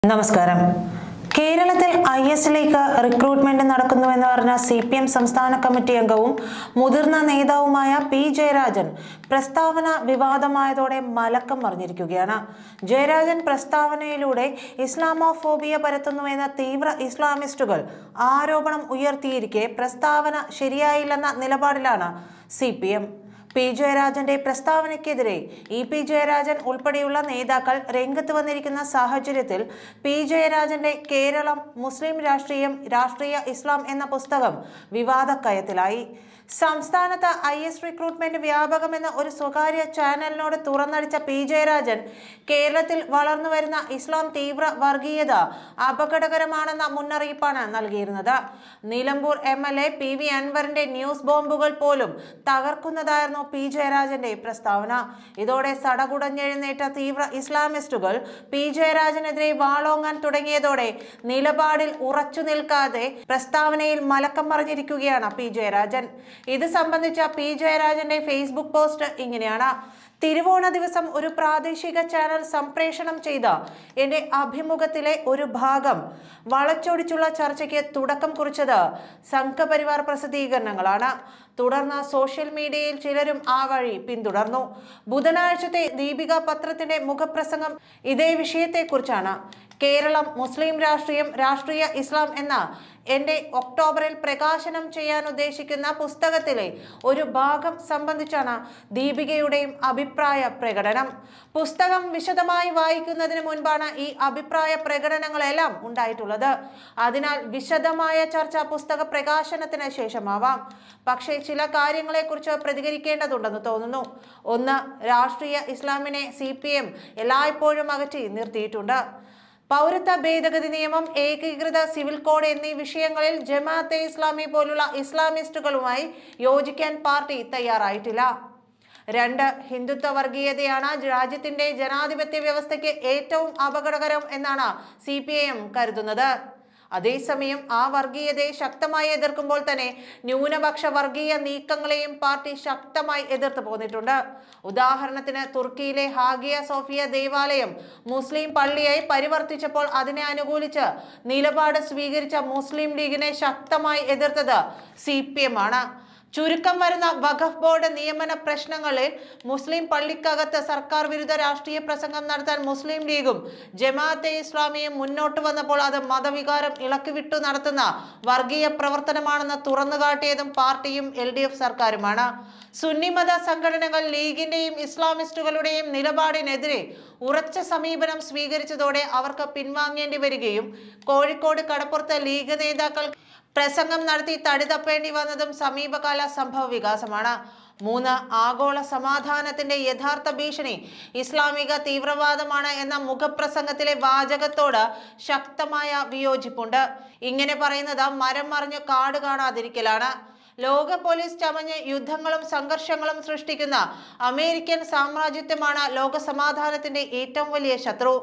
നമസ്കാരം. കേരളത്തിൽ IS-ലേക്ക് റിക്രൂട്ട്മെന്റ് നടക്കുന്നുവെന്ന് പറഞ്ഞ CPM സംസ്ഥാന കമ്മിറ്റി അംഗവും മുതിർന്ന നേതാവുമായ P. ജയരാജൻ പ്രസ്താവന വിവാദമായതോടെ മലക്കം മറിഞ്ഞിരിക്കുകയാണ്. ജയരാജൻ പ്രസ്താവനയിലൂടെ ഇസ്ലാമോഫോബിയ പരത്തുന്നുവെന്ന തീവ്ര ഇസ്ലാമിസ്റ്റുകൾ ആരോപണം ഉയർത്തിയിരിക്കെ പ്രസ്താവന ശരിയായില്ലെന്ന നിലപാടിലാണ് CPM. P. ജയരാജന്റെ പ്രസ്താവനയ്ക്കെതിരെ EP ജയരാജൻ ഉൾപ്പെടെയുള്ള നേതാക്കൾ രംഗത്ത് വന്നിരിക്കുന്ന സാഹചര്യത്തിൽ P. ജയരാജന്റെ കേരളം മുസ്ലിം രാഷ്ട്രീയം രാഷ്ട്രീയ ഇസ്ലാം എന്ന പുസ്തകം വിവാദക്കയത്തിലായി. സംസ്ഥാനത്ത് IS റിക്രൂട്ട്മെന്റ് വ്യാപകമെന്ന ഒരു സ്വകാര്യ ചാനലിനോട് തുറന്നടിച്ച P. ജയരാജൻ കേരളത്തിൽ വളർന്നുവരുന്ന ഇസ്ലാം തീവ്ര വർഗീയത അപകടകരമാണെന്ന മുന്നറിയിപ്പാണ് നൽകിയിരുന്നത്. നിലമ്പൂർ MLA PV അൻവറിന്റെ ന്യൂസ് ബോംബുകൾ പോലും തകർക്കുന്നതായിരുന്നു P. ജയരാജന്റെ പ്രസ്താവന. ഇതോടെ സടകുടഞ്ഞെഴുന്നേറ്റ തീവ്ര ഇസ്ലാമിസ്റ്റുകൾ P. ജയരാജനെതിരെ വാളോങ്ങാൻ തുടങ്ങിയതോടെ നിലപാടിൽ ഉറച്ചു നിൽക്കാതെ പ്രസ്താവനയിൽ മലക്കം മറിഞ്ഞിരിക്കുകയാണ് P. ജയരാജൻ. ഇത് സംബന്ധിച്ച P. ജയരാജന്റെ ഫേസ്ബുക്ക് പോസ്റ്റ് ഇങ്ങനെയാണ്: തിരുവോണ ദിവസം ഒരു പ്രാദേശിക ചാനൽ സംപ്രേഷണം ചെയ്ത എന്റെ അഭിമുഖത്തിലെ ഒരു ഭാഗം വളച്ചൊടിച്ചുള്ള ചർച്ചയ്ക്ക് തുടക്കം കുറിച്ചത് സംഘപരിവാർ പ്രസിദ്ധീകരണങ്ങളാണ്. തുടർന്ന് സോഷ്യൽ മീഡിയയിൽ ചിലരും ആ വഴി പിന്തുടർന്നു. ബുധനാഴ്ചത്തെ ദീപിക പത്രത്തിന്റെ മുഖപ്രസംഗം ഇതേ വിഷയത്തെക്കുറിച്ചാണ്. കേരളം മുസ്ലിം രാഷ്ട്രീയം രാഷ്ട്രീയ ഇസ്ലാം എന്ന എന്റെ ഒക്ടോബറിൽ പ്രകാശനം ചെയ്യാൻ ഉദ്ദേശിക്കുന്ന പുസ്തകത്തിലെ ഒരു ഭാഗം സംബന്ധിച്ചാണ് ദീപികയുടെയും അഭിപ്രായ പ്രകടനം. പുസ്തകം വിശദമായി വായിക്കുന്നതിന് മുൻപാണ് ഈ അഭിപ്രായ പ്രകടനങ്ങളെല്ലാം ഉണ്ടായിട്ടുള്ളത്. അതിനാൽ വിശദമായ ചർച്ച പുസ്തക പ്രകാശനത്തിന് ശേഷമാവാം. പക്ഷേ ചില കാര്യങ്ങളെക്കുറിച്ച് പ്രതികരിക്കേണ്ടതുണ്ടെന്ന് തോന്നുന്നു. ഒന്ന്, രാഷ്ട്രീയ ഇസ്ലാമിനെ CPM എല്ലായ്പ്പോഴും അകറ്റി നിർത്തിയിട്ടുണ്ട്. പൗരത്വ ഭേദഗതി നിയമം, ഏകീകൃത സിവിൽ കോഡ് എന്നീ വിഷയങ്ങളിൽ ജമാഅത്തെ ഇസ്ലാമി പോലുള്ള ഇസ്ലാമിസ്റ്റുകളുമായി യോജിക്കാൻ പാർട്ടി തയ്യാറായിട്ടില്ല. രണ്ട്, ഹിന്ദുത്വ വർഗീയതയാണ് രാജ്യത്തിന്റെ ജനാധിപത്യ വ്യവസ്ഥയ്ക്ക് ഏറ്റവും അപകടകരം എന്നാണ് CPIM കരുതുന്നത്. അതേസമയം ആ വർഗീയതയെ ശക്തമായി എതിർക്കുമ്പോൾ തന്നെ ന്യൂനപക്ഷ വർഗീയ നീക്കങ്ങളെയും പാർട്ടി ശക്തമായി എതിർത്ത് പോന്നിട്ടുണ്ട്. ഉദാഹരണത്തിന് തുർക്കിയിലെ ഹാഗിയ സോഫിയ ദേവാലയം മുസ്ലിം പള്ളിയായി പരിവർത്തിച്ചപ്പോൾ അതിനെ അനുകൂലിച്ച് നിലപാട് സ്വീകരിച്ച മുസ്ലിം ലീഗിനെ ശക്തമായി എതിർത്തത് CPM ആണ്. ചുരുക്കം വരുന്ന വഖഫ് ബോർഡ് നിയമന പ്രശ്നങ്ങളിൽ മുസ്ലിം പള്ളിക്കകത്ത് സർക്കാർ വിരുദ്ധ രാഷ്ട്രീയ പ്രസംഗം നടത്താൻ മുസ്ലിം ലീഗും ജമാഅത്തെ ഇസ്ലാമിയും മുന്നോട്ട് വന്നപ്പോൾ അത് മതവികാരം ഇളക്കിവിട്ടു നടത്തുന്ന വർഗീയ പ്രവർത്തനമാണെന്ന് തുറന്നുകാട്ടിയതും പാർട്ടിയും LDF സർക്കാരുമാണ്. സുന്നി മത സംഘടനകൾ ലീഗിന്റെയും ഇസ്ലാമിസ്റ്റുകളുടെയും നിലപാടിനെതിരെ ഉറച്ച സമീപനം സ്വീകരിച്ചതോടെ അവർക്ക് പിൻവാങ്ങേണ്ടി വരികയും കോഴിക്കോട് കടപ്പുറത്ത് ലീഗ് നേതാക്കൾ പ്രസംഗം നടത്തി തടി തപ്പേണ്ടി വന്നതും സമീപകാല സംഭവ വികാസമാണ്. മൂന്ന്, ആഗോള സമാധാനത്തിന്റെ യഥാർത്ഥ ഭീഷണി ഇസ്ലാമിക തീവ്രവാദമാണ് എന്ന മുഖപ്രസംഗത്തിലെ വാചകത്തോട് ശക്തമായ വിയോജിപ്പുണ്ട്. ഇങ്ങനെ പറയുന്നത് മരം മറിഞ്ഞ് കാട് കാണാതിരിക്കലാണ്. ലോക പോലീസ് ചമഞ്ഞ് യുദ്ധങ്ങളും സംഘർഷങ്ങളും സൃഷ്ടിക്കുന്ന അമേരിക്കൻ സാമ്രാജ്യത്വമാണ് ലോക സമാധാനത്തിന്റെ ഏറ്റവും വലിയ ശത്രു.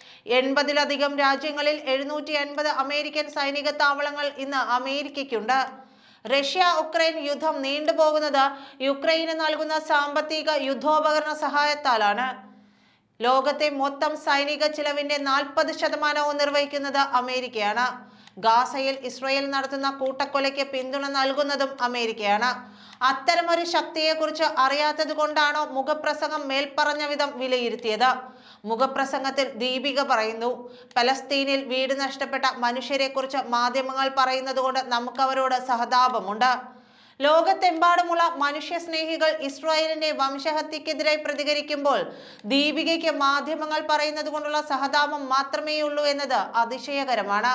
80-ലധികം രാജ്യങ്ങളിൽ 750 അമേരിക്കൻ സൈനിക താവളങ്ങൾ ഇന്ന് അമേരിക്കയ്ക്കുണ്ട്. റഷ്യ ഉക്രൈൻ യുദ്ധം നീണ്ടുപോകുന്നത് യുക്രൈന് നൽകുന്ന സാമ്പത്തിക യുദ്ധോപകരണ സഹായത്താലാണ്. ലോകത്തെ മൊത്തം സൈനിക ചിലവിന്റെ 40% നിർവഹിക്കുന്നത് അമേരിക്കയാണ്. ഗാസയിൽ ഇസ്രയേൽ നടത്തുന്ന കൂട്ടക്കൊലയ്ക്ക് പിന്തുണ നൽകുന്നതും അമേരിക്കയാണ്. അത്തരമൊരു ശക്തിയെക്കുറിച്ച് അറിയാത്തത് കൊണ്ടാണോ മുഖപ്രസംഗം മേൽപ്പറഞ്ഞ വിധം വിലയിരുത്തിയത്? മുഖപ്രസംഗത്തിൽ ദീപിക പറയുന്നു, പലസ്തീനിൽ വീട് നഷ്ടപ്പെട്ട മനുഷ്യരെ കുറിച്ച് മാധ്യമങ്ങൾ പറയുന്നത് കൊണ്ട് നമുക്കവരോട് സഹതാപമുണ്ട്. ലോകത്തെമ്പാടുമുള്ള മനുഷ്യ സ്നേഹികൾ ഇസ്രായേലിന്റെ വംശഹത്യക്കെതിരായി പ്രതികരിക്കുമ്പോൾ ദീപികയ്ക്ക് മാധ്യമങ്ങൾ പറയുന്നത് കൊണ്ടുള്ള സഹതാപം മാത്രമേയുള്ളൂ എന്നത് അതിശയകരമാണ്.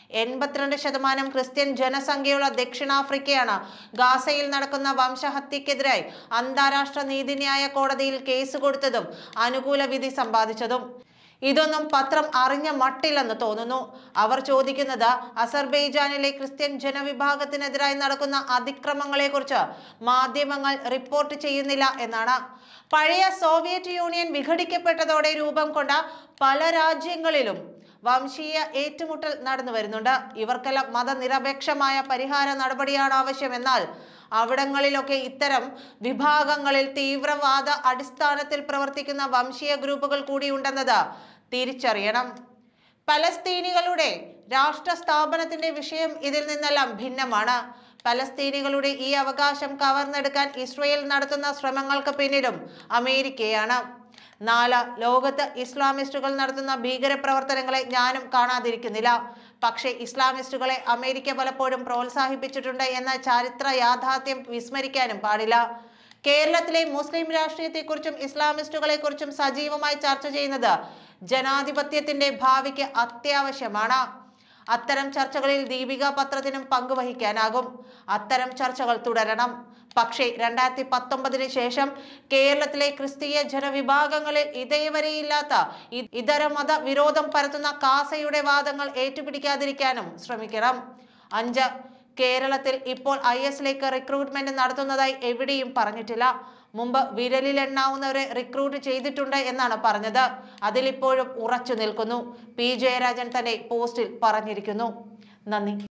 82% ക്രിസ്ത്യൻ ജനസംഖ്യയുള്ള ദക്ഷിണാഫ്രിക്കയാണ് ഗാസയിൽ നടക്കുന്ന വംശഹത്യക്കെതിരായി അന്താരാഷ്ട്ര നീതിന്യായ കോടതിയിൽ കേസ് കൊടുത്തതും അനുകൂല വിധി സമ്പാദിച്ചതും. ഇതൊന്നും പത്രം അറിഞ്ഞ മട്ടില്ലെന്ന് തോന്നുന്നു. അവർ ചോദിക്കുന്നത് അസർബൈജാനിലെ ക്രിസ്ത്യൻ ജനവിഭാഗത്തിനെതിരായി നടക്കുന്ന അതിക്രമങ്ങളെക്കുറിച്ച് മാധ്യമങ്ങൾ റിപ്പോർട്ട് ചെയ്യുന്നില്ല എന്നാണ്. പഴയ സോവിയറ്റ് യൂണിയൻ വിഘടിക്കപ്പെട്ടതോടെ രൂപം കൊണ്ട പല രാജ്യങ്ങളിലും വംശീയ ഏറ്റുമുട്ടൽ നടന്നു വരുന്നുണ്ട്. ഇവർക്കെല്ലാം മതനിരപേക്ഷമായ പരിഹാര നടപടിയാണ് ആവശ്യം. എന്നാൽ അവിടങ്ങളിലൊക്കെ ഇത്തരം വിഭാഗങ്ങളിൽ തീവ്രവാദ അടിസ്ഥാനത്തിൽ പ്രവർത്തിക്കുന്ന വംശീയ ഗ്രൂപ്പുകൾ കൂടി ഉണ്ടെന്നത് തിരിച്ചറിയണം. പലസ്തീനികളുടെ രാഷ്ട്ര സ്ഥാപനത്തിന്റെ വിഷയം ഇതിൽ നിന്നെല്ലാം ഭിന്നമാണ്. പലസ്തീനികളുടെ ഈ അവകാശം കവർന്നെടുക്കാൻ ഇസ്രയേൽ നടത്തുന്ന ശ്രമങ്ങൾക്ക് പിന്നിലും അമേരിക്കയാണ്. 4. ലോകത്ത് ഇസ്ലാമിസ്റ്റുകൾ നടത്തുന്ന ഭീകരപ്രവർത്തനങ്ങളെ ഞാനും കാണാതിരിക്കുന്നില്ല. പക്ഷേ ഇസ്ലാമിസ്റ്റുകളെ അമേരിക്ക പലപ്പോഴും പ്രോത്സാഹിപ്പിച്ചിട്ടുണ്ട് എന്ന ചരിത്ര യാഥാർത്ഥ്യം വിസ്മരിക്കാനും പാടില്ല. കേരളത്തിലെ മുസ്ലിം രാഷ്ട്രീയത്തെക്കുറിച്ചും ഇസ്ലാമിസ്റ്റുകളെക്കുറിച്ചും സജീവമായി ചർച്ച ചെയ്യുന്നത് ജനാധിപത്യത്തിന്റെ ഭാവിക്ക് അത്യാവശ്യമാണ്. അത്തരം ചർച്ചകളിൽ ദീപിക പത്രത്തിനും പങ്കുവഹിക്കാനാകും. അത്തരം ചർച്ചകൾ തുടരണം. പക്ഷേ 2019 ശേഷം കേരളത്തിലെ ക്രിസ്തീയ ജനവിഭാഗങ്ങളിൽ ഇതേവരെയില്ലാത്ത ഇതര മത വിരോധം പരത്തുന്ന കാസയുടെ വാദങ്ങൾ ഏറ്റുപിടിക്കാതിരിക്കാനും ശ്രമിക്കണം. 5. കേരളത്തിൽ ഇപ്പോൾ IS-ലേക്ക് റിക്രൂട്ട്മെന്റ് നടത്തുന്നതായി എവിടെയും പറഞ്ഞിട്ടില്ല. മുമ്പ് വിരലിലെണ്ണാവുന്നവരെ റിക്രൂട്ട് ചെയ്തിട്ടുണ്ട് എന്നാണ് പറഞ്ഞത്. അതിലിപ്പോഴും ഉറച്ചു നിൽക്കുന്നു. P. ജയരാജൻ തന്റെ പോസ്റ്റിൽ പറഞ്ഞിരിക്കുന്നു. നന്ദി.